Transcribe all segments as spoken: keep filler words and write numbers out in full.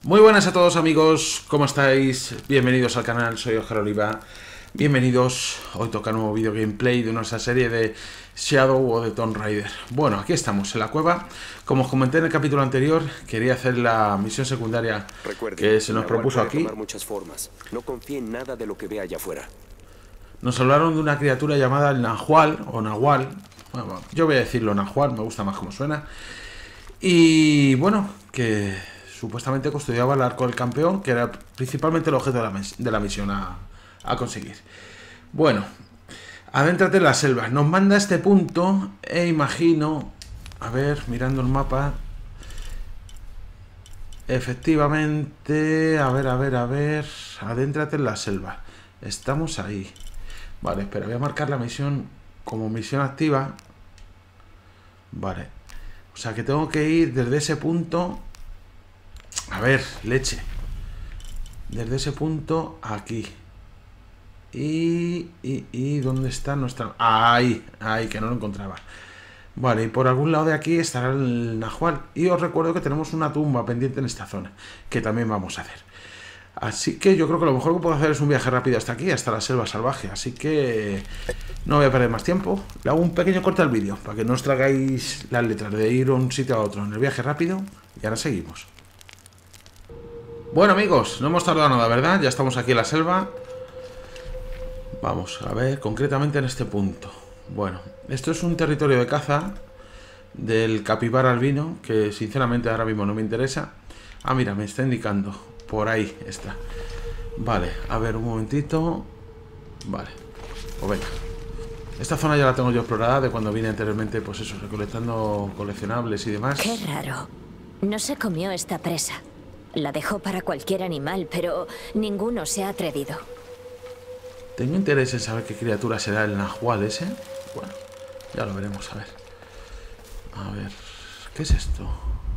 Muy buenas a todos amigos, ¿cómo estáis? Bienvenidos al canal, soy Óscar Oliva. Bienvenidos, hoy toca nuevo video gameplay de nuestra serie de Shadow of the Tomb Raider. Bueno, aquí estamos en la cueva. Como os comenté en el capítulo anterior, quería hacer la misión secundaria Recuerde, que se nos propuso aquí. Tomar muchas formas. No confíe en nada de lo que vea allá afuera. Nos hablaron de una criatura llamada el Nahual, o Nahual. Bueno, yo voy a decirlo Nahual, me gusta más como suena. Y bueno, que supuestamente custodiaba el arco del campeón, que era principalmente el objeto de la, de la misión a, a conseguir. Bueno, adéntrate en la selva. Nos manda a este punto e imagino, a ver, mirando el mapa, efectivamente, a ver, a ver, a ver, adéntrate en la selva. Estamos ahí. Vale, espera, voy a marcar la misión como misión activa. Vale, o sea que tengo que ir desde ese punto. A ver, leche. Desde ese punto aquí. Y, y, y ¿dónde está nuestra...? Ahí, ahí, que no lo encontraba. Vale, y por algún lado de aquí estará el Nahual. Y os recuerdo que tenemos una tumba pendiente en esta zona, que también vamos a hacer. Así que yo creo que lo mejor que puedo hacer es un viaje rápido hasta aquí, hasta la selva salvaje. Así que no voy a perder más tiempo. Le hago un pequeño corte al vídeo, para que no os tragáis las letras de ir de un sitio a otro en el viaje rápido. Y ahora seguimos. Bueno amigos, no hemos tardado nada, ¿verdad? Ya estamos aquí en la selva. Vamos a ver, concretamente en este punto. Bueno, esto es un territorio de caza del capibara albino, que sinceramente ahora mismo no me interesa. Ah, mira, me está indicando. Por ahí está. Vale, a ver, un momentito. Vale, pues venga. Esta zona ya la tengo yo explorada de cuando vine anteriormente, pues eso, recolectando coleccionables y demás. Qué raro. No se comió esta presa. La dejó para cualquier animal, pero ninguno se ha atrevido. Tengo interés en saber qué criatura será el Nahual ese. Bueno, ya lo veremos, a ver. A ver, ¿qué es esto?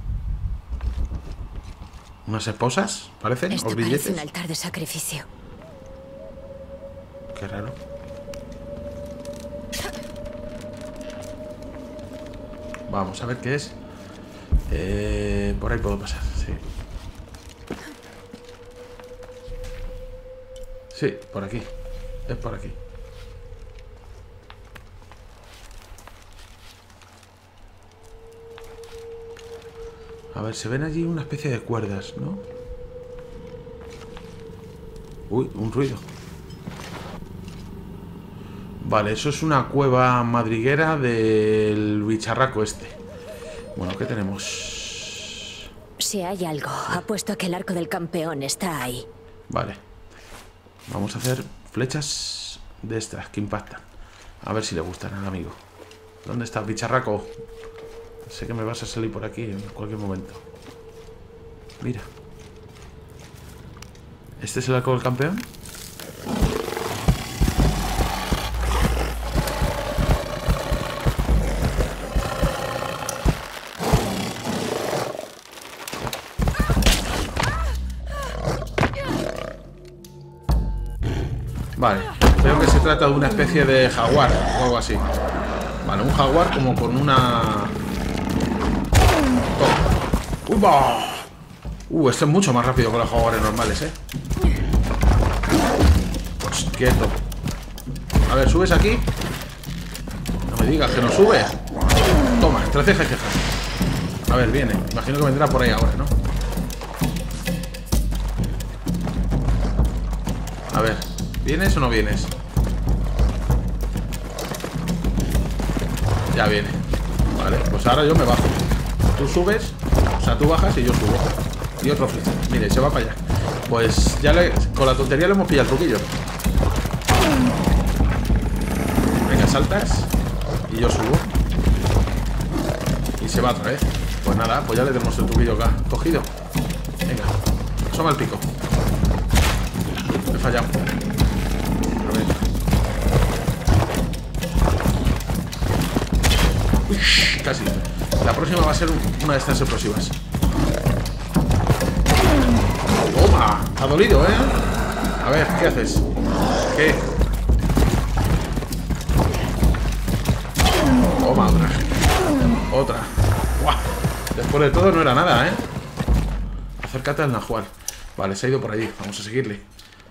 ¿Unas esposas? ¿Parecen? Esto ¿O billetes? parece un altar de sacrificio. Qué raro. Vamos a ver qué es. Eh, por ahí puedo pasar, sí. Sí, por aquí. Es por aquí. A ver, se ven allí una especie de cuerdas, ¿no? Uy, un ruido. Vale, eso es una cueva madriguera del bicharraco este. Bueno, ¿qué tenemos? Si hay algo, apuesto a que el arco del campeón está ahí. Vale. Vamos a hacer flechas de estas que impactan. A ver si le gustan al amigo. ¿Dónde está el bicharraco? Sé que me vas a salir por aquí en cualquier momento. Mira. ¿Este es el arco del campeón? Vale, creo que se trata de una especie de jaguar o algo así. Vale, un jaguar como con una... ¡Uy, va! Uh, esto es mucho más rápido que los jaguares normales, ¿eh? Pues quieto. A ver, ¿subes aquí? No me digas que no sube. Toma, entre cejas y cejas. A ver, viene. Imagino que vendrá por ahí ahora, ¿no? A ver, ¿vienes o no vienes? Ya viene. Vale, pues ahora yo me bajo. Tú subes, o sea, tú bajas y yo subo. Y otro flecha. Mire, se va para allá. Pues ya le, con la tontería le hemos pillado el truquillo. Venga, saltas. Y yo subo. Y se va otra vez. Pues nada, pues ya le tenemos el truquillo acá cogido. Venga, asoma el pico. Me he fallado. Pero venga. Uy, casi. La próxima va a ser una de estas explosivas. ¡Toma! Ha dolido, ¿eh? A ver, ¿qué haces? ¿Qué? Toma, otra. Otra. ¡Buah! Después de todo no era nada, ¿eh? Acércate al Nahual. Vale, se ha ido por allí. Vamos a seguirle.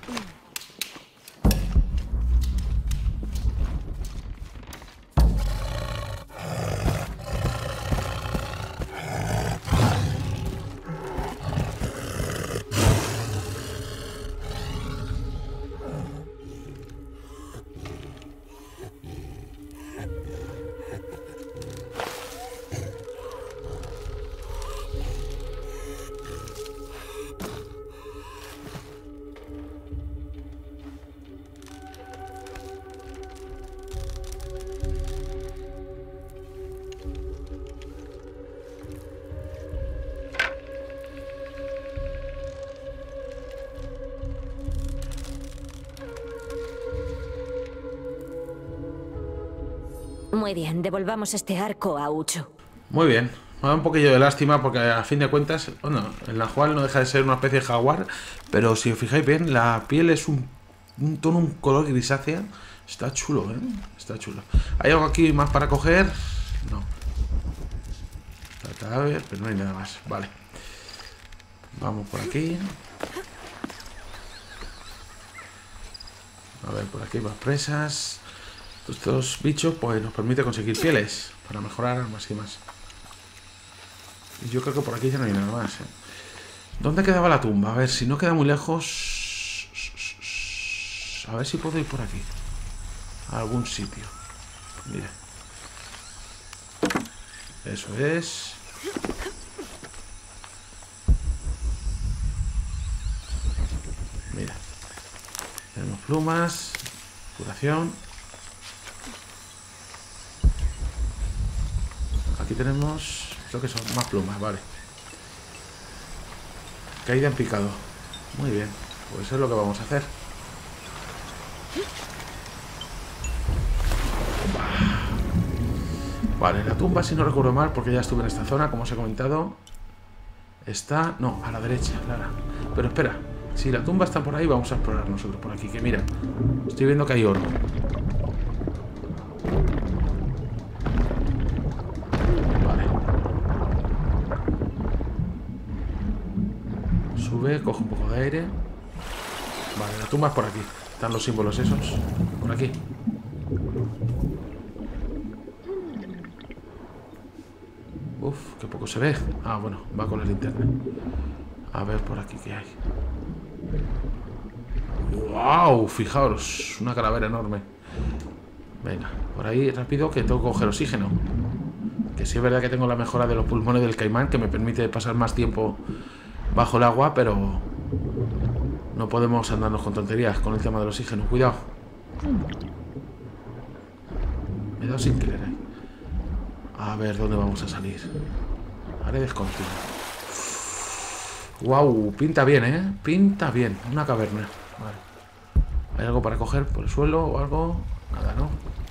Muy bien, devolvamos este arco a Uchu. Muy bien. Me da un poquillo de lástima porque a fin de cuentas, bueno, el Nahual no deja de ser una especie de jaguar, pero si os fijáis bien, la piel es un, un tono, un color grisácea. Está chulo, ¿eh? Está chulo. ¿Hay algo aquí más para coger? No. El cadáver, pero no hay nada más. Vale. Vamos por aquí. A ver, por aquí más presas. Estos bichos pues nos permite conseguir pieles para mejorar armas y más. Y yo creo que por aquí ya no hay nada más, ¿eh? ¿Dónde quedaba la tumba? A ver, si no queda muy lejos. A ver si puedo ir por aquí. A algún sitio. Mira. Eso es. Mira. Tenemos plumas. Curación. Aquí tenemos, creo que son más plumas, vale. Caída en picado. Muy bien, pues eso es lo que vamos a hacer. Vale, la tumba, si no recuerdo mal, porque ya estuve en esta zona, como os he comentado, está, no, a la derecha, Lara. Pero espera, si la tumba está por ahí, vamos a explorar nosotros por aquí, que mira, estoy viendo que hay oro. Sube, coge un poco de aire. Vale, la tumba es por aquí. Están los símbolos esos. Por aquí. Uf, qué poco se ve. Ah, bueno, va con la linterna. A ver por aquí qué hay. ¡Wow! Fijaos, una calavera enorme. Venga, por ahí rápido que tengo que coger oxígeno. Que sí es verdad que tengo la mejora de los pulmones del caimán, que me permite pasar más tiempo bajo el agua, pero no podemos andarnos con tonterías con el tema del oxígeno. Cuidado. Me he dado sin querer ahí. A ver dónde vamos a salir. Haré descontinuo. Wow, pinta bien, ¿eh? Pinta bien. Una caverna. Vale. ¿Hay algo para coger por el suelo o algo? Nada, ¿no?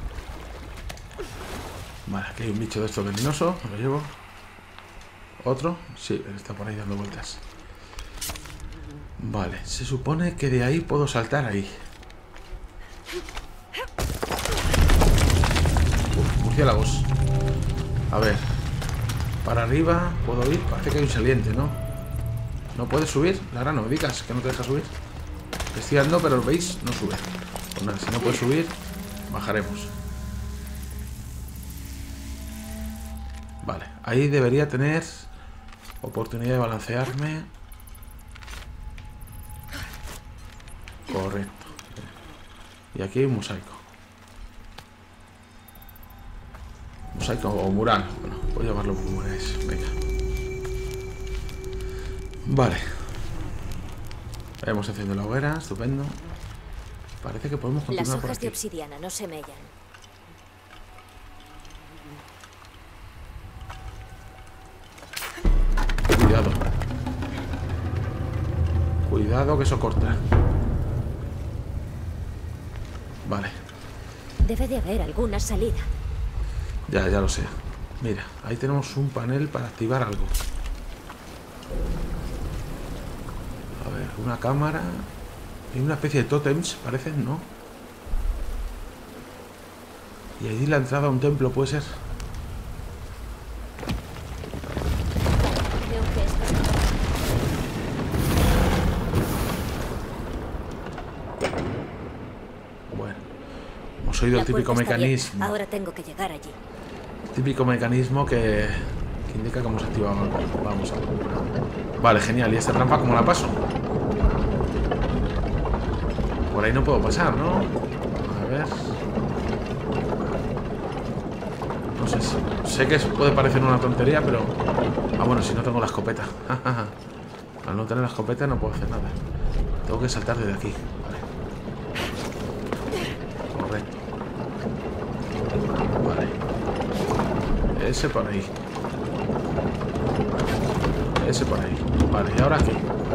Vale, aquí hay un bicho de estos venenoso. Me lo llevo. ¿Otro? Sí, está por ahí dando vueltas. Vale, se supone que de ahí puedo saltar ahí. Uf, murciélagos. A ver. Para arriba puedo ir. Parece que hay un saliente, ¿no? ¿No puedes subir? Lara, no me digas que no te deja subir. Estoy andando, pero veis, no sube. Pues nada, si no puedes subir, bajaremos. Vale, ahí debería tener oportunidad de balancearme. Correcto. Y aquí hay un mosaico. Mosaico o mural. Bueno, voy a llamarlo como es. Venga. Vale. Vamos haciendo la hoguera. Estupendo. Parece que podemos continuar Las por hojas aquí. de obsidiana no se mellan. Cuidado. Cuidado que eso corta. Vale. Debe de haber alguna salida. Ya, ya lo sé. Mira, ahí tenemos un panel para activar algo. A ver, una cámara. Hay una especie de tótems, parecen, ¿no? Y allí la entrada a un templo, puede ser. Creo que esto... oído La el típico puerta está mecanismo. abierta. Ahora tengo que llegar allí. Típico mecanismo que, que indica cómo se activa algo. Vamos a ver. Vale, genial. ¿Y esta trampa cómo la paso? Por ahí no puedo pasar, ¿no? A ver. No sé. Si, sé que puede parecer una tontería, pero... Ah, bueno, si no tengo la escopeta. Al no tener la escopeta no puedo hacer nada. Tengo que saltar desde aquí. Vale. Correcto. Vale. Ese por ahí. Ese por ahí. Vale, ¿y ahora qué?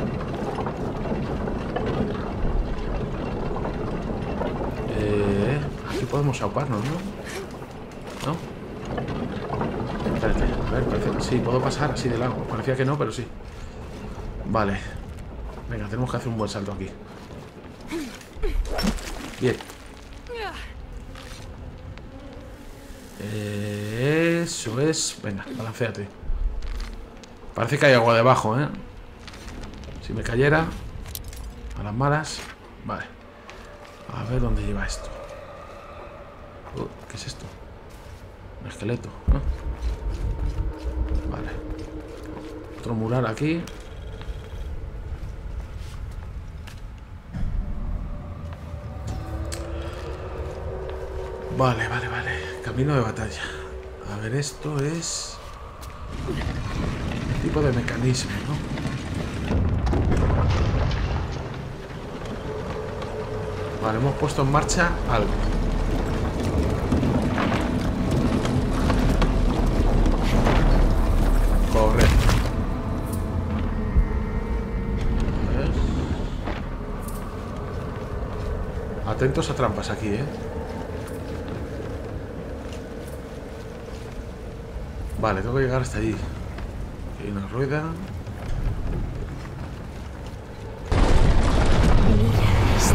Eh, aquí podemos auparnos, ¿no? ¿No? Espérate, a ver, parece que sí, puedo pasar así de largo. Parecía que no, pero sí. Vale. Venga, tenemos que hacer un buen salto aquí. Bien. Eh, eso es... Venga, balanceate. Parece que hay agua debajo, ¿eh? Si me cayera... A las malas... Vale. A ver dónde lleva esto. Uh, ¿qué es esto? Un esqueleto, ¿no? Vale. Otro mural aquí. Vale, vale, vale. Camino de batalla. A ver, esto es... Un tipo de mecanismo, ¿no? Vale, hemos puesto en marcha algo. Correcto. A ver. Atentos a trampas aquí, ¿eh? Vale, tengo que llegar hasta allí. Aquí hay una rueda. Mira esto.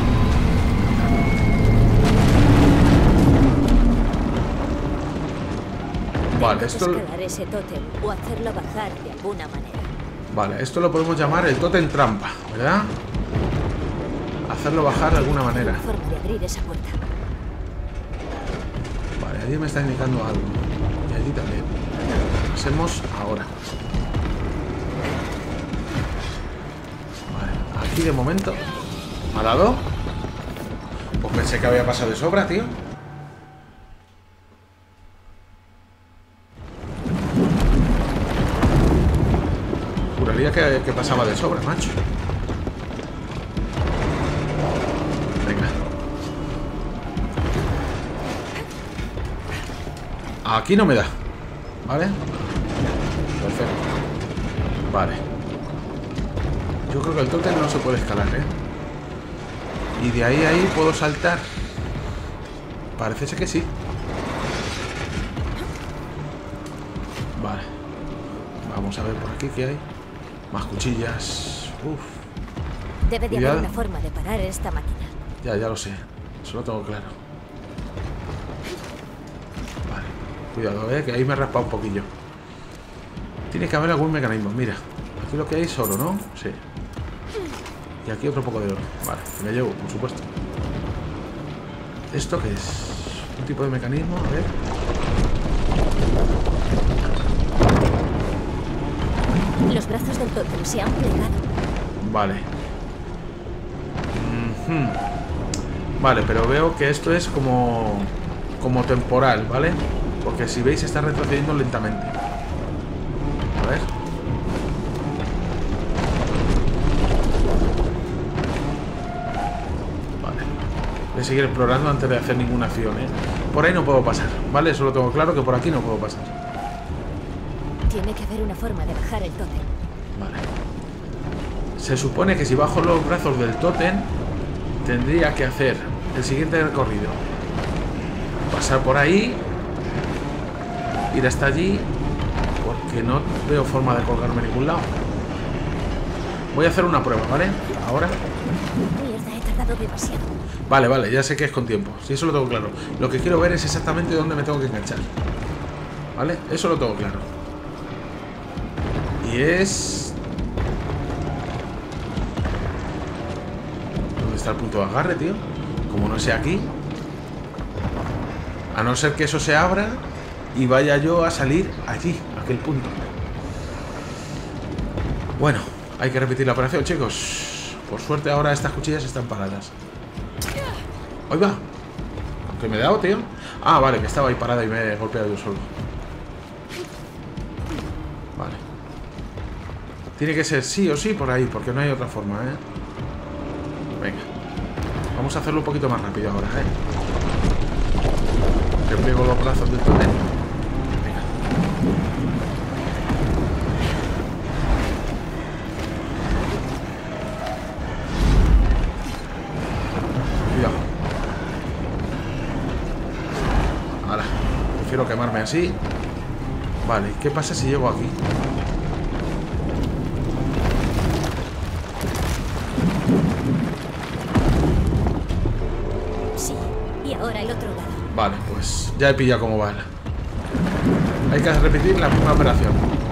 Vale, esto... Escalar ese tótem o hacerlo bajar de alguna manera. Vale, esto lo podemos llamar el tótem trampa, ¿verdad? Hacerlo bajar de alguna manera. Hay una forma de abrir esa puerta. Vale, allí me está indicando algo. Y allí también. Pasemos ahora. Vale, aquí de momento. ¿Me ha dado? Pues pensé que había pasado de sobra, tío. Juraría que, que pasaba de sobra, macho. Venga. Aquí no me da. ¿Vale? Perfecto. Vale. Yo creo que el tótem no se puede escalar, ¿eh? Y de ahí a ahí puedo saltar. Parece ser que sí. Vale. Vamos a ver por aquí qué hay. Más cuchillas. Uf. Debe de Cuidado. haber una forma de parar esta máquina. Ya, ya lo sé. Eso lo tengo claro. Vale. Cuidado, eh, que ahí me he raspado un poquillo. Tiene que haber algún mecanismo. Mira, aquí lo que hay es oro, ¿no? Sí. Y aquí otro poco de oro. Vale, que me llevo, por supuesto. ¿Esto qué es? Un tipo de mecanismo, a ver. Los brazos del tótem se han plegado. Vale. Mm-hmm. Vale, pero veo que esto es como... Como temporal, ¿vale? Porque si veis está retrocediendo lentamente. A ver. Vale. Voy a seguir explorando antes de hacer ninguna acción, ¿eh? Por ahí no puedo pasar, ¿vale? Eso lo tengo claro, que por aquí no puedo pasar. Tiene que haber una forma de bajar el tótem. Vale. Se supone que si bajo los brazos del tótem tendría que hacer el siguiente recorrido. Pasar por ahí, ir hasta allí, porque no veo forma de colgarme en ningún lado. Voy a hacer una prueba, ¿vale? Ahora. Mierda, he tardado demasiado. Vale, vale, ya sé que es con tiempo. Sí, eso lo tengo claro. Lo que quiero ver es exactamente dónde me tengo que enganchar. ¿Vale? Eso lo tengo claro. Y es... ¿Dónde está el punto de agarre, tío? Como no sea aquí. A no ser que eso se abra y vaya yo a salir allí, a aquel punto. Bueno, hay que repetir la operación, chicos. Por suerte ahora estas cuchillas están paradas. ¡Ahí va! ¿Qué me he dado, tío? Ah, vale, que estaba ahí parada y me he golpeado yo solo. Vale. Tiene que ser sí o sí por ahí, porque no hay otra forma, ¿eh? Venga. Vamos a hacerlo un poquito más rápido ahora, ¿eh? Repliego los brazos del tótem. Venga. Cuidado. Ahora, prefiero quemarme así. Vale, ¿qué pasa si llego aquí? Sí, y ahora el otro lado. Vale, pues ya he pillado cómo va. Hay que repetir la misma operación.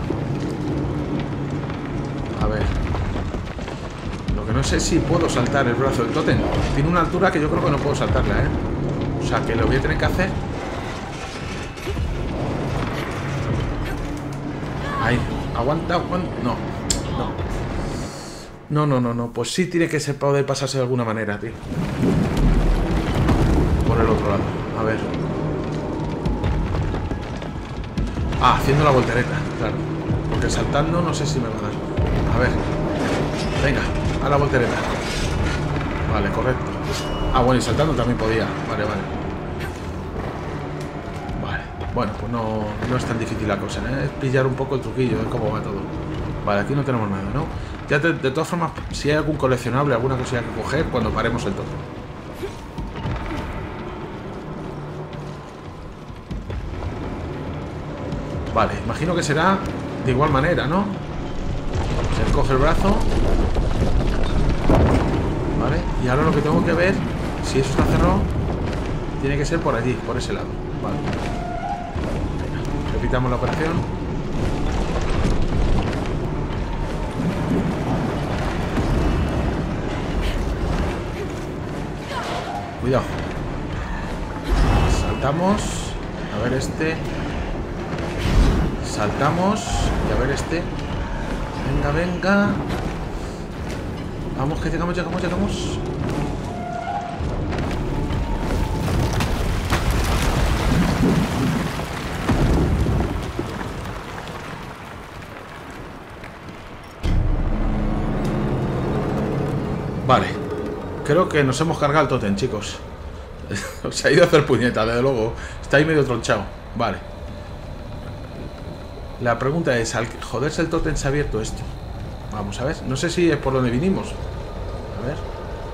A ver. Lo que no sé es si puedo saltar el brazo del tótem. Tiene una altura que yo creo que no puedo saltarla, ¿eh? O sea, que lo voy a tener que hacer. Ahí, aguanta, aguanta. No, no. No, no, no, no. Pues sí tiene que ser poder pasarse de alguna manera, tío. Por el otro lado. A ver. Ah, haciendo la voltereta, claro. Porque saltando no sé si me va a dar. A ver. Venga, a la voltereta. Vale, correcto. Ah, bueno, y saltando también podía. Vale, vale. Vale. Bueno, pues no, no es tan difícil la cosa, ¿eh? Es pillar un poco el truquillo de cómo va todo. Vale, aquí no tenemos nada, ¿no? Ya de, de todas formas, si hay algún coleccionable, alguna cosilla que coger cuando paremos el todo. Vale, imagino que será de igual manera, ¿no? Se coge el brazo. Vale, y ahora lo que tengo que ver, si eso está cerrado, tiene que ser por allí, por ese lado. Vale. Venga, repitamos la operación. Cuidado. Saltamos. A ver este. Saltamos. Y a ver este. Venga, venga. Vamos, que llegamos, llegamos, llegamos. Vale. Creo que nos hemos cargado el tótem, chicos. Se ha ido a hacer puñeta, desde luego. Está ahí medio tronchado. Vale. La pregunta es, al joderse el tótem se ha abierto esto. Vamos a ver. No sé si es por donde vinimos. A ver.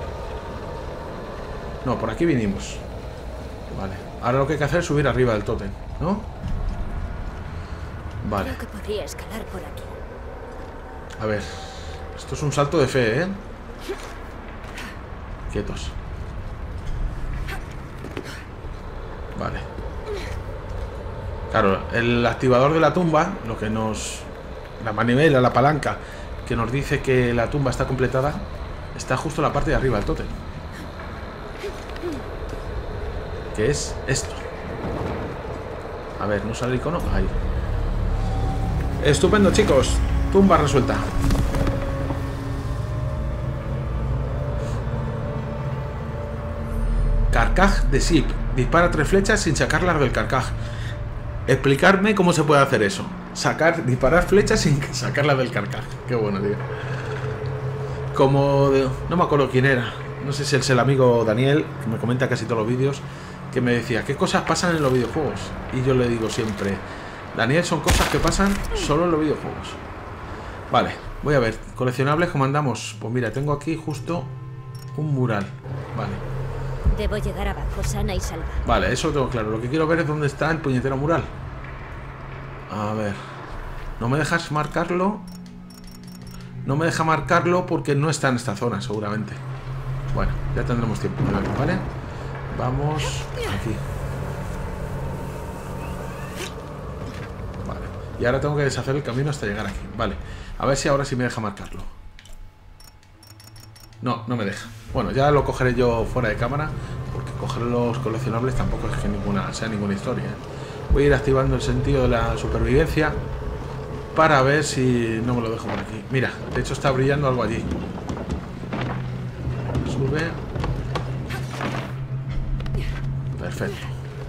No, por aquí vinimos. Vale. Ahora lo que hay que hacer es subir arriba del tótem, ¿no? Vale. Creo que podría escalar por aquí. A ver. Esto es un salto de fe, ¿eh? Quietos. Vale. Claro, el activador de la tumba, lo que nos... La manivela, la palanca, que nos dice que la tumba está completada, está justo en la parte de arriba del tótem. Que es esto. A ver, ¿no sale el icono? Ahí. Estupendo, chicos. Tumba resuelta. Carcaj de Sip. Dispara tres flechas sin sacarlas del carcaj. Explicarme cómo se puede hacer eso. Sacar, disparar flechas sin sacarlas del carcaj. Qué bueno, tío. Como... De, no me acuerdo quién era. No sé si es el amigo Daniel, que me comenta casi todos los vídeos, que me decía, ¿qué cosas pasan en los videojuegos? Y yo le digo siempre, Daniel, son cosas que pasan solo en los videojuegos. Vale, voy a ver. Coleccionables, ¿cómo andamos? Pues mira, tengo aquí justo un mural. Vale. Debo llegar abajo, sana y salva. Vale, eso lo tengo claro. Lo que quiero ver es dónde está el puñetero mural. A ver. No me dejas marcarlo. No me deja marcarlo porque no está en esta zona, seguramente. Bueno, ya tendremos tiempo de verlo, ¿vale? Vamos aquí. Vale. Y ahora tengo que deshacer el camino hasta llegar aquí. Vale. A ver si ahora sí me deja marcarlo. No, no me deja. Bueno, ya lo cogeré yo fuera de cámara, porque coger los coleccionables tampoco es que ninguna sea ninguna historia, ¿eh? Voy a ir activando el sentido de la supervivencia para ver si no me lo dejo por aquí. Mira, de hecho está brillando algo allí. Sube. Perfecto.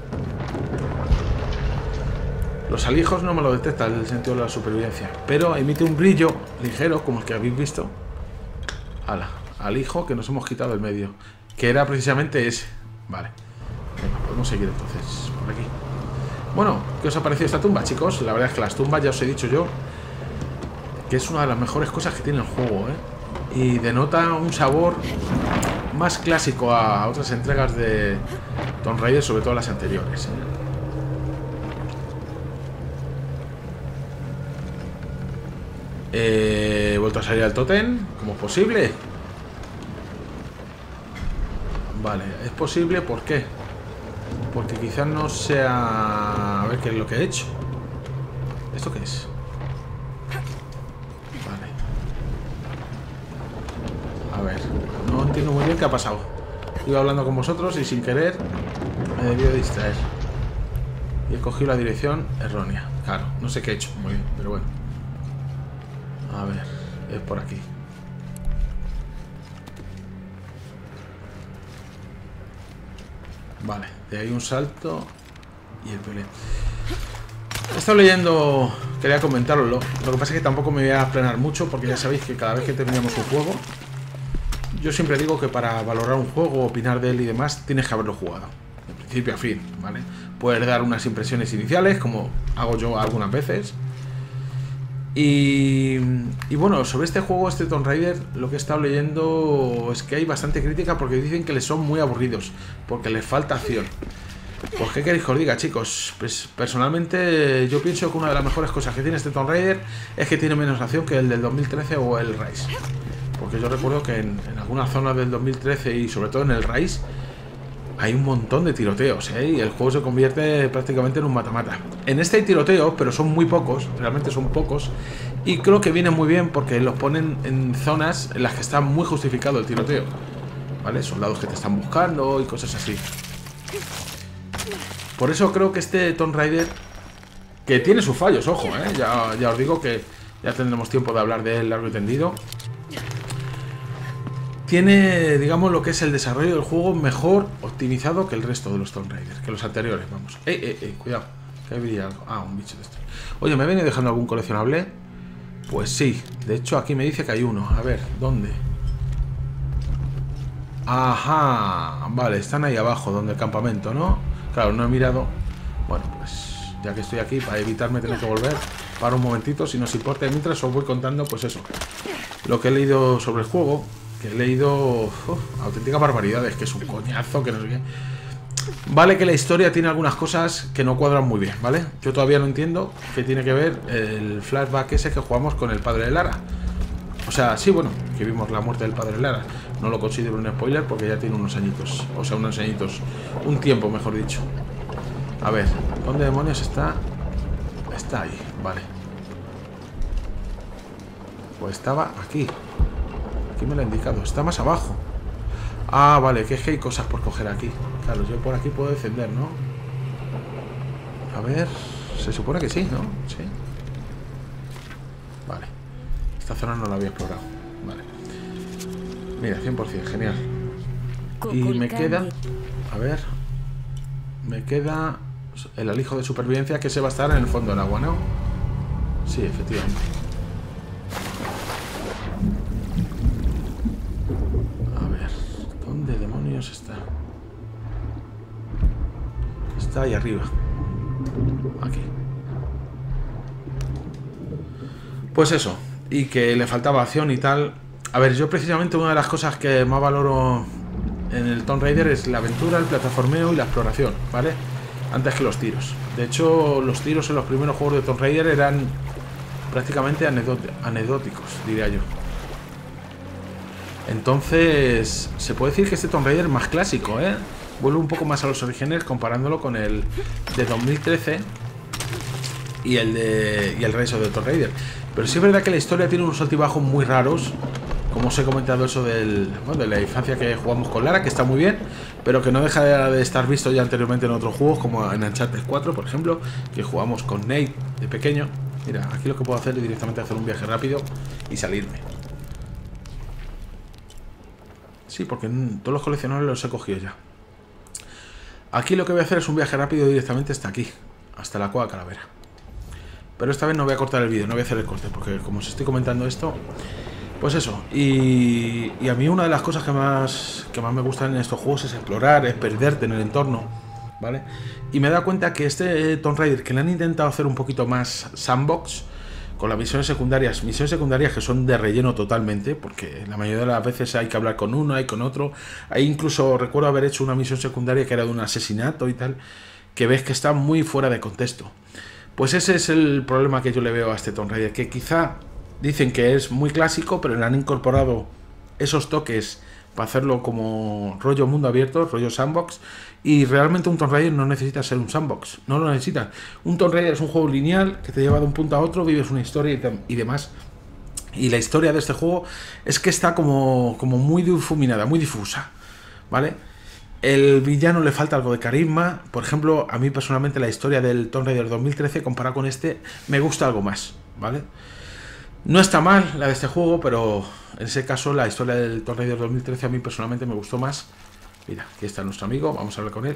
Los alijos no me lo detecta el sentido de la supervivencia, pero emite un brillo ligero, como el que habéis visto. Ala, alijo que nos hemos quitado del medio, que era precisamente ese. Vale. Venga, podemos seguir entonces por aquí. Bueno, ¿qué os ha parecido esta tumba, chicos? La verdad es que las tumbas, ya os he dicho yo, que es una de las mejores cosas que tiene el juego, ¿eh? Y denota un sabor más clásico a otras entregas de Tomb Raider, sobre todo las anteriores, ¿eh? Eh, he vuelto a salir al tótem. ¿Cómo es posible? Vale, es posible, ¿por qué? Porque quizás no sea... A ver qué es lo que he hecho. ¿Esto qué es? Vale. A ver, no entiendo muy bien qué ha pasado. Iba hablando con vosotros y sin querer me debió distraer. Y he cogido la dirección errónea. Claro, no sé qué he hecho muy bien, pero bueno. A ver, es por aquí. Vale, de ahí un salto y el violín. He estado leyendo, quería comentaroslo. Lo que pasa es que tampoco me voy a frenar mucho, porque ya sabéis que cada vez que terminamos un juego, yo siempre digo que para valorar un juego, opinar de él y demás, tienes que haberlo jugado, de principio a fin, ¿vale? Puedes dar unas impresiones iniciales, como hago yo algunas veces. Y, y bueno, sobre este juego, este Tomb Raider, lo que he estado leyendo es que hay bastante crítica porque dicen que les son muy aburridos, porque les falta acción. Pues qué queréis que os diga, chicos. Pues personalmente yo pienso que una de las mejores cosas que tiene este Tomb Raider es que tiene menos acción que el del dos mil trece o el Rise. Porque yo recuerdo que en, en algunas zonas del dos mil trece y sobre todo en el Rise hay un montón de tiroteos, ¿eh? Y el juego se convierte prácticamente en un mata-mata. En este hay tiroteos, pero son muy pocos, realmente son pocos. Y creo que vienen muy bien porque los ponen en zonas en las que está muy justificado el tiroteo, ¿vale? Soldados que te están buscando y cosas así. Por eso creo que este Tomb Raider, que tiene sus fallos, ojo, ¿eh? Ya, ya os digo que ya tendremos tiempo de hablar de él largo y tendido. Tiene, digamos, lo que es el desarrollo del juego mejor optimizado que el resto de los Tomb Raider, que los anteriores, vamos. ¡Eh, eh, eh! Cuidado, que hay brilla algo. Ah, un bicho de este. Oye, ¿me viene dejando algún coleccionable? Pues sí, de hecho aquí me dice que hay uno. A ver, ¿dónde? Ajá, vale, están ahí abajo, donde el campamento, ¿no? Claro, no he mirado. Bueno, pues ya que estoy aquí, para evitarme tener que volver, para un momentito, si nos importa, mientras os voy contando, pues eso, lo que he leído sobre el juego. Que he leído uf, auténticas barbaridades, que es un coñazo, que no sé qué. Vale que la historia tiene algunas cosas que no cuadran muy bien, ¿vale? Yo todavía no entiendo qué tiene que ver el flashback ese que jugamos con el padre de Lara. O sea, sí, bueno, que vimos la muerte del padre de Lara. No lo considero un spoiler porque ya tiene unos añitos. O sea, unos añitos. Un tiempo, mejor dicho. A ver, ¿dónde demonios está? Está ahí, vale. Pues estaba aquí. Aquí me lo ha indicado, está más abajo. Ah, vale, que es que hay cosas por coger aquí. Claro, yo por aquí puedo descender, ¿no? A ver, se supone que sí, ¿no? Sí. Vale. Esta zona no la había explorado. Vale. Mira, cien por cien, genial. Y me queda... A ver... Me queda el alijo de supervivencia, que se va a estar en el fondo del agua, ¿no? Sí, efectivamente. ¿Dónde demonios está? Está ahí arriba. Aquí. Pues eso. Y que le faltaba acción y tal. A ver, yo precisamente una de las cosas que más valoro en el Tomb Raider es la aventura, el plataformeo y la exploración, ¿vale? Antes que los tiros. De hecho, los tiros en los primeros juegos de Tomb Raider eran prácticamente anecdóticos, diría yo. Entonces, se puede decir que este Tomb Raider es más clásico, ¿eh? Vuelve un poco más a los orígenes comparándolo con el de dos mil trece y el de y el Rise of the Tomb Raider. Pero sí es verdad que la historia tiene unos altibajos muy raros, como os he comentado eso del, bueno, de la infancia que jugamos con Lara, que está muy bien, pero que no deja de estar visto ya anteriormente en otros juegos, como en Uncharted cuatro, por ejemplo, que jugamos con Nate de pequeño. Mira, aquí lo que puedo hacer es directamente hacer un viaje rápido y salirme. Sí, porque todos los coleccionables los he cogido ya. Aquí lo que voy a hacer es un viaje rápido directamente hasta aquí, hasta la Cueva Calavera. Pero esta vez no voy a cortar el vídeo, no voy a hacer el corte, porque como os estoy comentando esto, pues eso. Y, y a mí una de las cosas que más, que más me gustan en estos juegos es explorar, es perderte en el entorno, ¿vale? Y me he dado cuenta que este Tomb Raider, que le han intentado hacer un poquito más sandbox, con las misiones secundarias, misiones secundarias que son de relleno totalmente, porque la mayoría de las veces hay que hablar con uno, hay con otro. Ahí incluso recuerdo haber hecho una misión secundaria que era de un asesinato y tal, que ves que está muy fuera de contexto. Pues ese es el problema que yo le veo a este Tomb Raider, que quizá dicen que es muy clásico, pero le han incorporado esos toques para hacerlo como rollo mundo abierto, rollo sandbox. Y realmente un Tomb Raider no necesita ser un sandbox, no lo necesita. Un Tomb Raider es un juego lineal que te lleva de un punto a otro, vives una historia y, y demás. Y la historia de este juego es que está como, como muy difuminada, muy difusa, ¿vale? El villano le falta algo de carisma. Por ejemplo, a mí personalmente la historia del Tomb Raider dos mil trece comparado con este me gusta algo más, ¿vale? No está mal la de este juego, pero en ese caso la historia del Tomb Raider dos mil trece a mí personalmente me gustó más. Mira, aquí está nuestro amigo, vamos a hablar con él.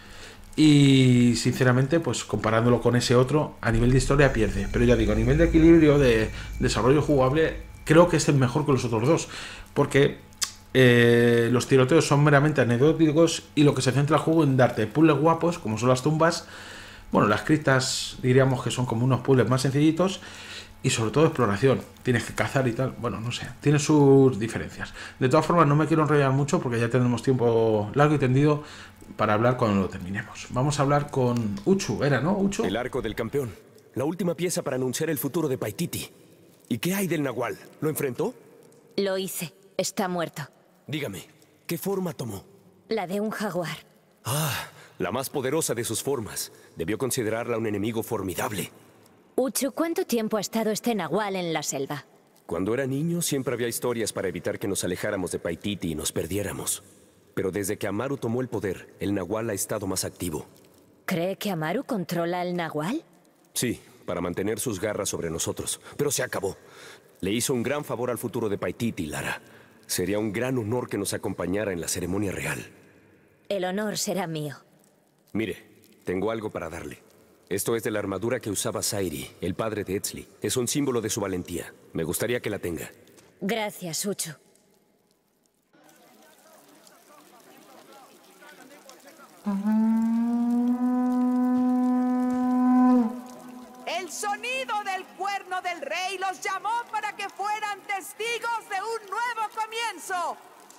Y sinceramente, pues comparándolo con ese otro, a nivel de historia pierde. Pero ya digo, a nivel de equilibrio, de desarrollo jugable, creo que este es mejor que los otros dos. Porque eh, los tiroteos son meramente anecdóticos y lo que se centra el juego en darte puzzles guapos, como son las tumbas. Bueno, las criptas diríamos que son como unos puzzles más sencillitos. Y sobre todo exploración, tienes que cazar y tal, bueno, no sé, tiene sus diferencias. De todas formas, no me quiero enrollar mucho porque ya tenemos tiempo largo y tendido para hablar cuando lo terminemos. Vamos a hablar con Uchu, ¿era, no, Uchu? El arco del campeón, la última pieza para anunciar el futuro de Paititi. ¿Y qué hay del Nahual? ¿Lo enfrentó? Lo hice, está muerto. Dígame, ¿qué forma tomó? La de un jaguar. Ah, la más poderosa de sus formas. Debió considerarla un enemigo formidable. Uchu, ¿cuánto tiempo ha estado este nahual en la selva? Cuando era niño siempre había historias para evitar que nos alejáramos de Paititi y nos perdiéramos. Pero desde que Amaru tomó el poder, el nahual ha estado más activo. ¿Cree que Amaru controla al nahual? Sí, para mantener sus garras sobre nosotros. Pero se acabó. Le hizo un gran favor al futuro de Paititi, Lara. Sería un gran honor que nos acompañara en la ceremonia real. El honor será mío. Mire, tengo algo para darle. Esto es de la armadura que usaba Zairi, el padre de Etzli. Es un símbolo de su valentía. Me gustaría que la tenga. Gracias, Uchu. El sonido del cuerno del rey los llamó para que fueran testigos de un nuevo comienzo.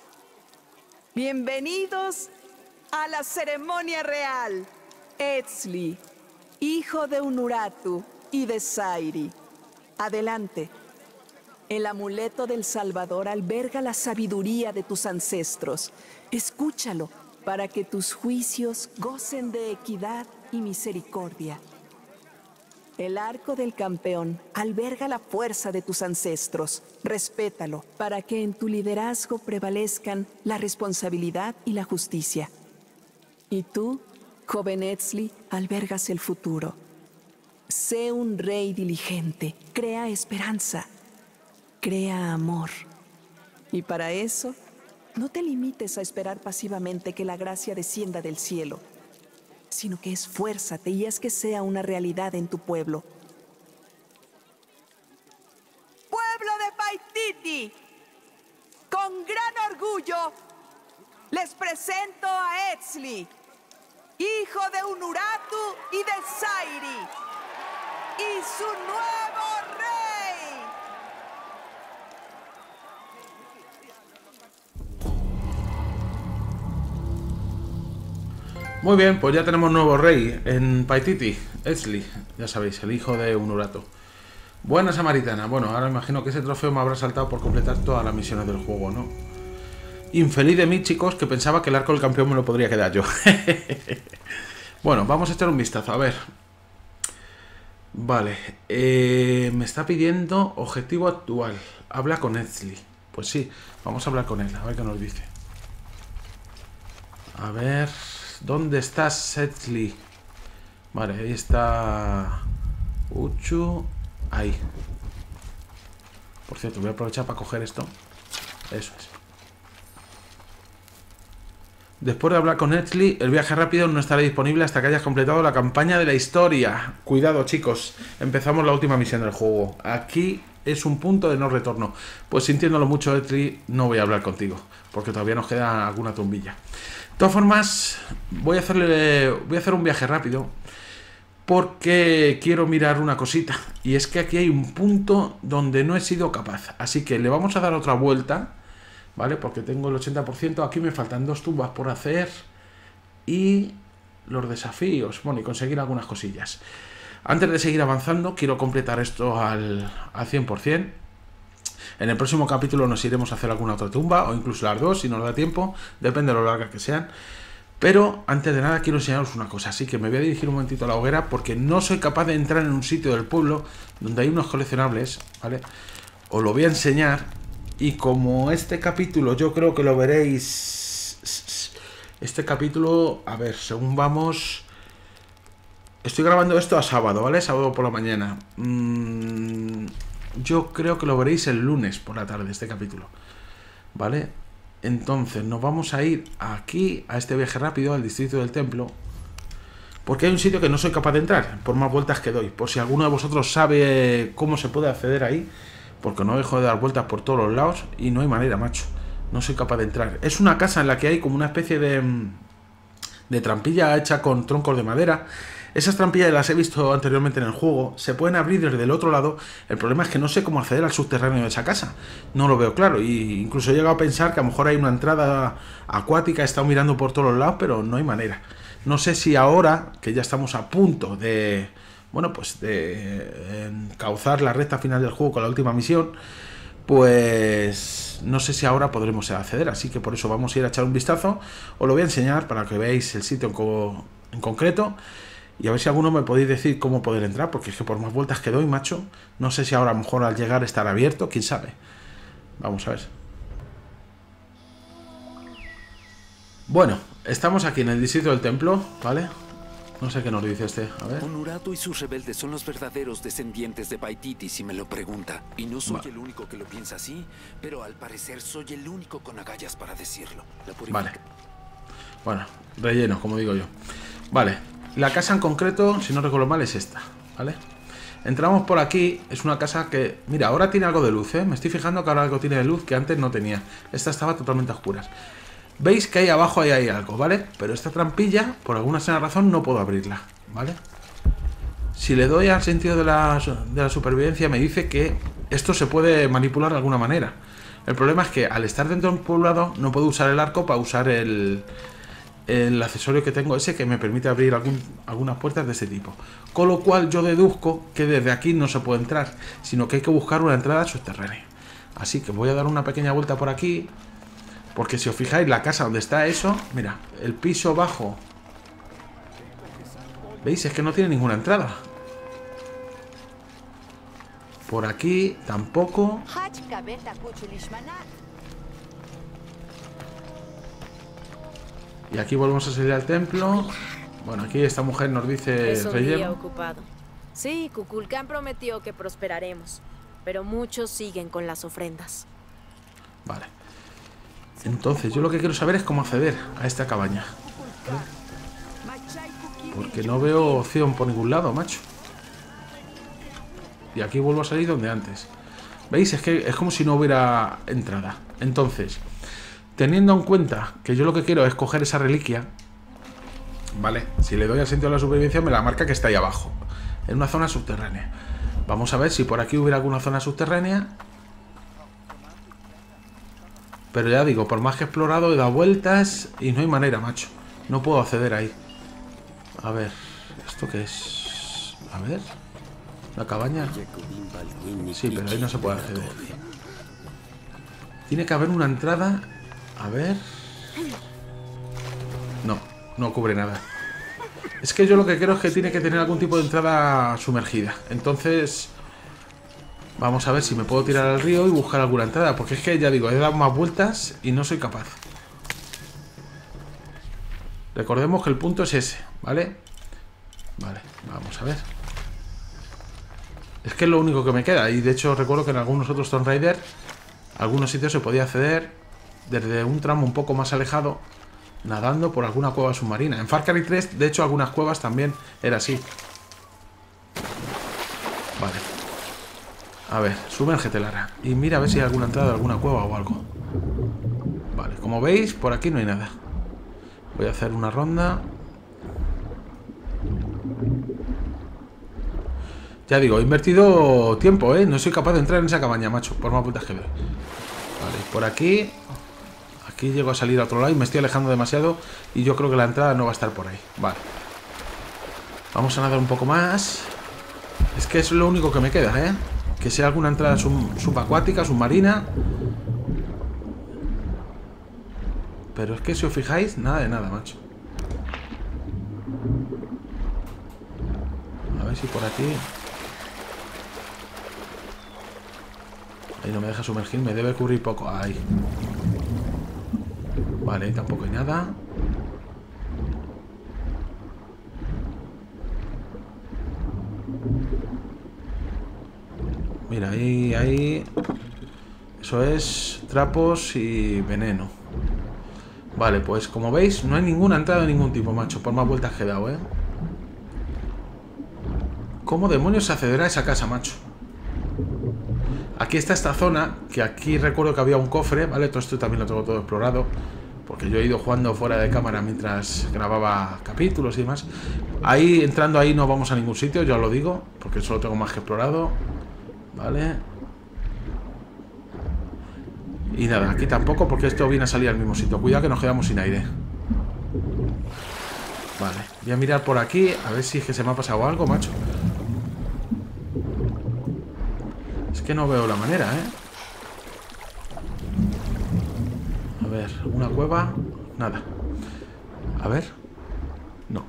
Bienvenidos a la ceremonia real. Etzli, hijo de Unuratu y de Zairi. Adelante. El amuleto del Salvador alberga la sabiduría de tus ancestros. Escúchalo para que tus juicios gocen de equidad y misericordia. El arco del campeón alberga la fuerza de tus ancestros. Respétalo para que en tu liderazgo prevalezcan la responsabilidad y la justicia. Y tú, joven Etzli, albergas el futuro. Sé un rey diligente, crea esperanza, crea amor. Y para eso, no te limites a esperar pasivamente que la gracia descienda del cielo, sino que esfuérzate y haz que sea una realidad en tu pueblo. ¡Pueblo de Paititi! Con gran orgullo, les presento a Etzli, hijo de Unuratu y de Zairi, y su nuevo rey. Muy bien, pues ya tenemos nuevo rey en Paititi, Etzli, ya sabéis, el hijo de Unuratu. Buena samaritana. Bueno, ahora imagino que ese trofeo me habrá saltado por completar todas las misiones del juego, ¿no? Infeliz de mí, chicos, que pensaba que el arco del campeón me lo podría quedar yo. Bueno, vamos a echar un vistazo, a ver. Vale, eh, me está pidiendo objetivo actual. Habla con Etzli. Pues sí, vamos a hablar con él, a ver qué nos dice. A ver... ¿Dónde está Setli? Vale, ahí está... Uchu... Ahí. Por cierto, voy a aprovechar para coger esto. Eso es. Después de hablar con Setli, el viaje rápido no estará disponible hasta que hayas completado la campaña de la historia. Cuidado, chicos. Empezamos la última misión del juego. Aquí es un punto de no retorno. Pues sintiéndolo mucho, Setli, no voy a hablar contigo, porque todavía nos queda alguna tumbilla. De todas formas, voy a hacerle, voy a hacer un viaje rápido porque quiero mirar una cosita. Y es que aquí hay un punto donde no he sido capaz. Así que le vamos a dar otra vuelta, ¿vale? Porque tengo el ochenta por ciento. Aquí me faltan dos tumbas por hacer y los desafíos. Bueno, y conseguir algunas cosillas. Antes de seguir avanzando, quiero completar esto al, al cien por cien. En el próximo capítulo nos iremos a hacer alguna otra tumba, o incluso las dos, si nos da tiempo, depende de lo largas que sean. Pero antes de nada quiero enseñaros una cosa, así que me voy a dirigir un momentito a la hoguera, porque no soy capaz de entrar en un sitio del pueblo donde hay unos coleccionables, ¿vale? Os lo voy a enseñar, y como este capítulo yo creo que lo veréis... Este capítulo, a ver, según vamos... Estoy grabando esto a sábado, ¿vale? Sábado por la mañana. Mmm... Yo creo que lo veréis el lunes por la tarde, este capítulo, ¿vale? Entonces nos vamos a ir aquí, a este viaje rápido, al distrito del templo, porque hay un sitio que no soy capaz de entrar, por más vueltas que doy. Por si alguno de vosotros sabe cómo se puede acceder ahí, porque no dejo de dar vueltas por todos los lados y no hay manera, macho. No soy capaz de entrar. Es una casa en la que hay como una especie de, de trampilla hecha con troncos de madera. Esas trampillas las he visto anteriormente en el juego. Se pueden abrir desde el otro lado. El problema es que no sé cómo acceder al subterráneo de esa casa. No lo veo claro. Y incluso he llegado a pensar que a lo mejor hay una entrada acuática. He estado mirando por todos los lados, pero no hay manera. No sé si ahora, que ya estamos a punto de... Bueno, pues de encauzar la recta final del juego con la última misión, pues no sé si ahora podremos acceder. Así que por eso vamos a ir a echar un vistazo. Os lo voy a enseñar para que veáis el sitio en, co en concreto. Y a ver si alguno me podéis decir cómo poder entrar, porque es que por más vueltas que doy, macho, no sé si ahora a lo mejor al llegar estará abierto, quién sabe. Vamos a ver. Bueno, estamos aquí en el distrito del templo, ¿vale? No sé qué nos dice este, a ver. Unuratu y sus rebeldes son los verdaderos descendientes de Paititi, si me lo pregunta. Y no soy vale. el único que lo piensa así, pero al parecer soy el único con agallas para decirlo. Vale. Bueno, relleno, como digo yo. Vale. La casa en concreto, si no recuerdo mal, es esta, ¿vale? Entramos por aquí, es una casa que... Mira, ahora tiene algo de luz, ¿eh? Me estoy fijando que ahora algo tiene de luz que antes no tenía. Esta estaba totalmente a oscuras. Veis que ahí abajo ahí hay algo, ¿vale? Pero esta trampilla, por alguna extraña razón, no puedo abrirla, ¿vale? Si le doy al sentido de la, de la supervivencia, me dice que esto se puede manipular de alguna manera. El problema es que al estar dentro de un poblado no puedo usar el arco para usar el... el accesorio que tengo ese que me permite abrir algún, algunas puertas de ese tipo. Con lo cual yo deduzco que desde aquí no se puede entrar, sino que hay que buscar una entrada subterránea. Así que voy a dar una pequeña vuelta por aquí, porque si os fijáis la casa donde está eso, mira, el piso bajo, ¿veis? Es que no tiene ninguna entrada. Por aquí tampoco. Y aquí volvemos a salir al templo. Bueno, aquí esta mujer nos dice... Es un día ocupado. Sí, Kukulkan prometió que prosperaremos, pero muchos siguen con las ofrendas. Vale. Entonces, yo lo que quiero saber es cómo acceder a esta cabaña, ¿vale? Porque no veo opción por ningún lado, macho. Y aquí vuelvo a salir donde antes. ¿Veis? Es que es como si no hubiera entrada. Entonces... Teniendo en cuenta que yo lo que quiero es coger esa reliquia, ¿vale? Si le doy al sentido de la supervivencia me la marca que está ahí abajo, en una zona subterránea. Vamos a ver si por aquí hubiera alguna zona subterránea. Pero ya digo, por más que he explorado, he dado vueltas y no hay manera, macho. No puedo acceder ahí. A ver, ¿esto qué es? A ver, la cabaña. Sí, pero ahí no se puede acceder. Tiene que haber una entrada... A ver... No, no cubre nada. Es que yo lo que creo es que tiene que tener algún tipo de entrada sumergida. Entonces... Vamos a ver si me puedo tirar al río y buscar alguna entrada. Porque es que, ya digo, he dado más vueltas y no soy capaz. Recordemos que el punto es ese, ¿vale? Vale, vamos a ver. Es que es lo único que me queda. Y de hecho recuerdo que en algunos otros Tomb Raider, algunos sitios se podía acceder desde un tramo un poco más alejado, nadando por alguna cueva submarina. En Far Cry tres, de hecho, algunas cuevas también era así. Vale. A ver, sumérgete, Lara. Y mira a ver si hay alguna entrada de alguna cueva o algo. Vale, como veis, por aquí no hay nada. Voy a hacer una ronda. Ya digo, he invertido tiempo, ¿eh? No soy capaz de entrar en esa cabaña, macho. Por más putas que doy. Vale, por aquí. Aquí llego a salir a otro lado y me estoy alejando demasiado. Y yo creo que la entrada no va a estar por ahí. Vale. Vamos a nadar un poco más. Es que es lo único que me queda, ¿eh? Que sea alguna entrada sub subacuática, submarina. Pero es que si os fijáis, nada de nada, macho. A ver si por aquí... Ahí no me deja sumergir, me debe cubrir poco. Ahí. Vale, ahí tampoco hay nada. Mira, ahí, ahí... Eso es trapos y veneno. Vale, pues como veis, no hay ninguna entrada de ningún tipo, macho. Por más vueltas que he dado, ¿eh? ¿Cómo demonios se accederá a esa casa, macho? Aquí está esta zona, que aquí recuerdo que había un cofre, ¿vale? Todo esto también lo tengo todo explorado, porque yo he ido jugando fuera de cámara mientras grababa capítulos y demás. Ahí, entrando ahí no vamos a ningún sitio, ya os lo digo, porque eso lo tengo más que explorado. Vale. Y nada, aquí tampoco, porque esto viene a salir al mismo sitio. Cuidado que nos quedamos sin aire. Vale, voy a mirar por aquí, a ver si es que se me ha pasado algo, macho. Es que no veo la manera, ¿eh? A ver, una cueva. Nada. A ver. No.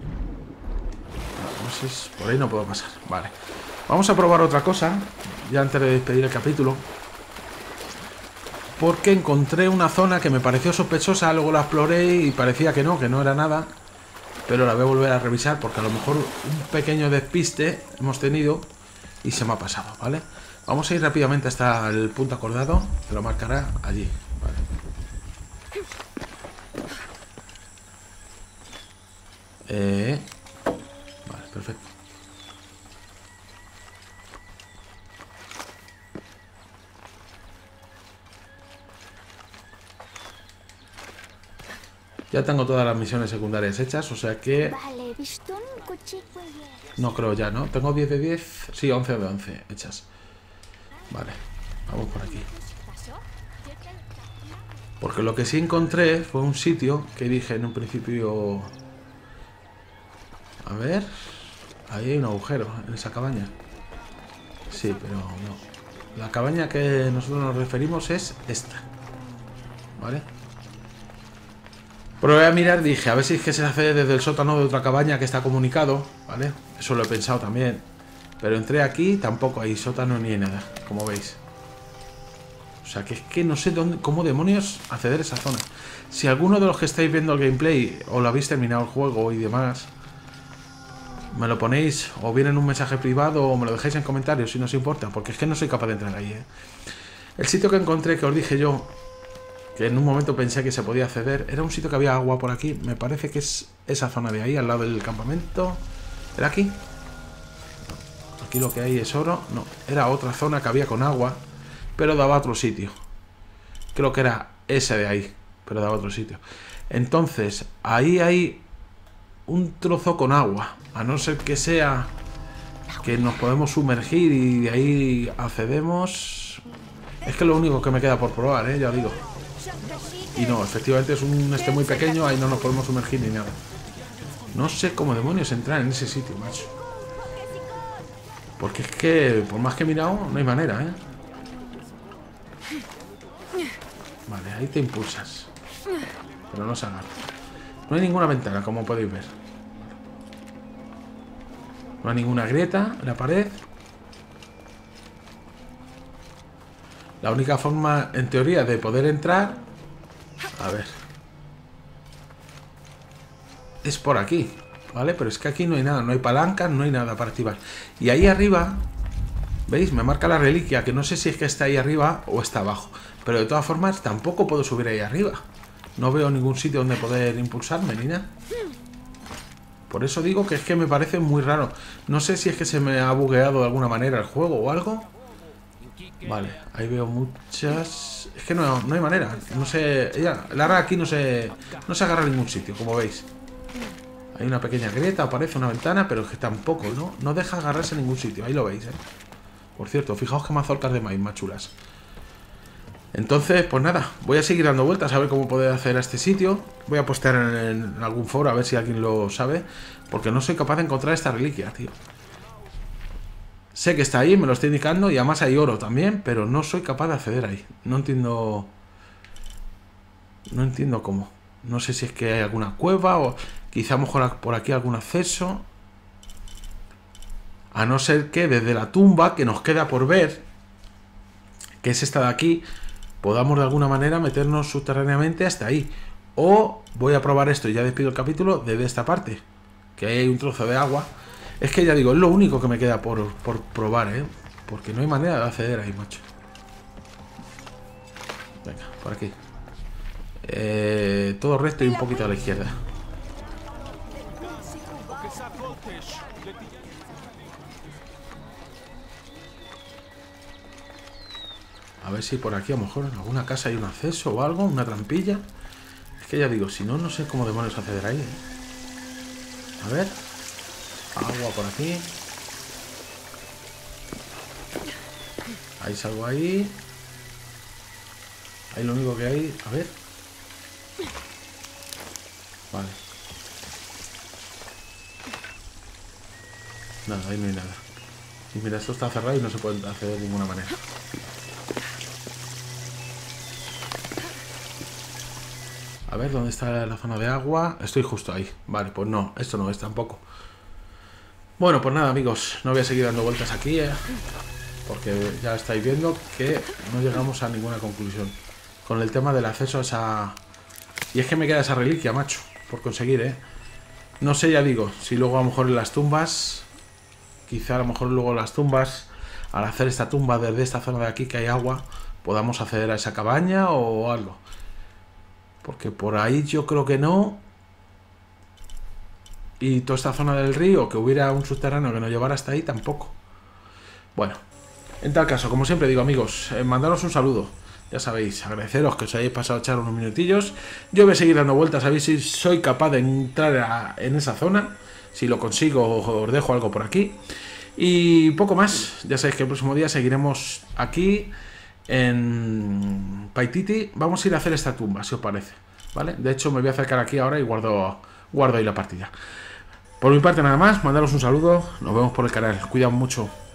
No sé si por ahí no puedo pasar. Vale. Vamos a probar otra cosa, ya antes de despedir el capítulo. Porque encontré una zona que me pareció sospechosa, luego la exploré y parecía que no, que no era nada. Pero la voy a volver a revisar porque a lo mejor un pequeño despiste hemos tenido y se me ha pasado, ¿vale? Vamos a ir rápidamente hasta el punto acordado, que lo marcará allí, ¿vale? Eh... Vale, perfecto. Ya tengo todas las misiones secundarias hechas, o sea que... No creo ya, ¿no? Tengo diez de diez, sí, once de once hechas. Vale, vamos por aquí. Porque lo que sí encontré fue un sitio que dije en un principio... A ver... Ahí hay un agujero, en esa cabaña. Sí, pero no. La cabaña que nosotros nos referimos es esta. ¿Vale? Pero voy a mirar, dije, a ver si es que se hace desde el sótano de otra cabaña que está comunicado, ¿vale? Eso lo he pensado también. Pero entré aquí, tampoco hay sótano ni hay nada, como veis. O sea, que es que no sé dónde, cómo demonios acceder a esa zona. Si alguno de los que estáis viendo el gameplay o lo habéis terminado el juego y demás, me lo ponéis o bien en un mensaje privado o me lo dejáis en comentarios si no os importa, porque es que no soy capaz de entrar ahí, ¿eh? El sitio que encontré, que os dije yo, que en un momento pensé que se podía acceder, era un sitio que había agua por aquí. Me parece que es esa zona de ahí, al lado del campamento. ¿Era aquí? No. Aquí lo que hay es oro. No, era otra zona que había con agua, pero daba a otro sitio. Creo que era ese de ahí, pero daba a otro sitio. Entonces, ahí hay un trozo con agua. A no ser que sea que nos podemos sumergir y de ahí accedemos. Es que lo único que me queda por probar, ¿eh? Ya os digo. Y no, efectivamente es un este muy pequeño, ahí no nos podemos sumergir ni nada. No sé cómo demonios entrar en ese sitio, macho. Porque es que, por más que he mirado, no hay manera, ¿eh? Vale, ahí te impulsas. Pero no se agarra. No hay ninguna ventana, como podéis ver. No hay ninguna grieta en la pared. La única forma, en teoría, de poder entrar... A ver... Es por aquí, ¿vale? Pero es que aquí no hay nada, no hay palancas, no hay nada para activar. Y ahí arriba... ¿Veis? Me marca la reliquia, que no sé si es que está ahí arriba o está abajo. Pero de todas formas, tampoco puedo subir ahí arriba. No veo ningún sitio donde poder impulsarme ni nada. Por eso digo que es que me parece muy raro. No sé si es que se me ha bugueado de alguna manera el juego o algo. Vale, ahí veo muchas... Es que no, no hay manera. No sé... Ella, Lara aquí no se, no se agarra a ningún sitio, como veis. Hay una pequeña grieta, aparece una ventana, pero es que tampoco, ¿no? No deja agarrarse a ningún sitio. Ahí lo veis, ¿eh? Por cierto, fijaos que mazorcas de maíz más chulas. Entonces, pues nada, voy a seguir dando vueltas a ver cómo poder hacer a este sitio. Voy a postear en, en algún foro a ver si alguien lo sabe, porque no soy capaz de encontrar esta reliquia, tío. Sé que está ahí, me lo está indicando, y además hay oro también, pero no soy capaz de acceder ahí. No entiendo... No entiendo cómo. No sé si es que hay alguna cueva o quizá a lo mejor por aquí algún acceso. A no ser que desde la tumba que nos queda por ver, que es esta de aquí, podamos de alguna manera meternos subterráneamente hasta ahí. O voy a probar esto y ya despido el capítulo desde esta parte, que ahí hay un trozo de agua. Es que ya digo, es lo único que me queda por, por probar, ¿eh? Porque no hay manera de acceder ahí, macho. Venga, por aquí. Eh, todo recto y un poquito a la izquierda. A ver si por aquí a lo mejor en alguna casa hay un acceso o algo, una trampilla. Es que ya digo, si no, no sé cómo demonios acceder ahí, ¿eh? A ver. Agua por aquí. Hay algo ahí. Ahí lo único que hay. A ver. Vale. Nada, ahí no hay nada. Y mira, esto está cerrado y no se puede acceder de ninguna manera. A ver, ¿dónde está la zona de agua? Estoy justo ahí. Vale, pues no, esto no es tampoco. Bueno, pues nada, amigos. No voy a seguir dando vueltas aquí, ¿eh? Porque ya estáis viendo que no llegamos a ninguna conclusión con el tema del acceso a esa... Y es que me queda esa reliquia, macho, por conseguir, ¿eh? No sé, ya digo, si luego a lo mejor en las tumbas... Quizá a lo mejor luego en las tumbas, al hacer esta tumba desde esta zona de aquí que hay agua, podamos acceder a esa cabaña o algo. Porque por ahí yo creo que no. Y toda esta zona del río, que hubiera un subterráneo que nos llevara hasta ahí, tampoco. Bueno, en tal caso, como siempre digo, amigos, eh, mandaros un saludo. Ya sabéis, agradeceros que os hayáis pasado a echar unos minutillos. Yo voy a seguir dando vueltas a ver si soy capaz de entrar a, en esa zona. Si lo consigo, os dejo algo por aquí. Y poco más. Ya sabéis que el próximo día seguiremos aquí en Paititi. Vamos a ir a hacer esta tumba, si os parece, ¿vale? De hecho, me voy a acercar aquí ahora y guardo, guardo ahí la partida. Por mi parte nada más, mandaros un saludo. Nos vemos por el canal. Cuidaos mucho.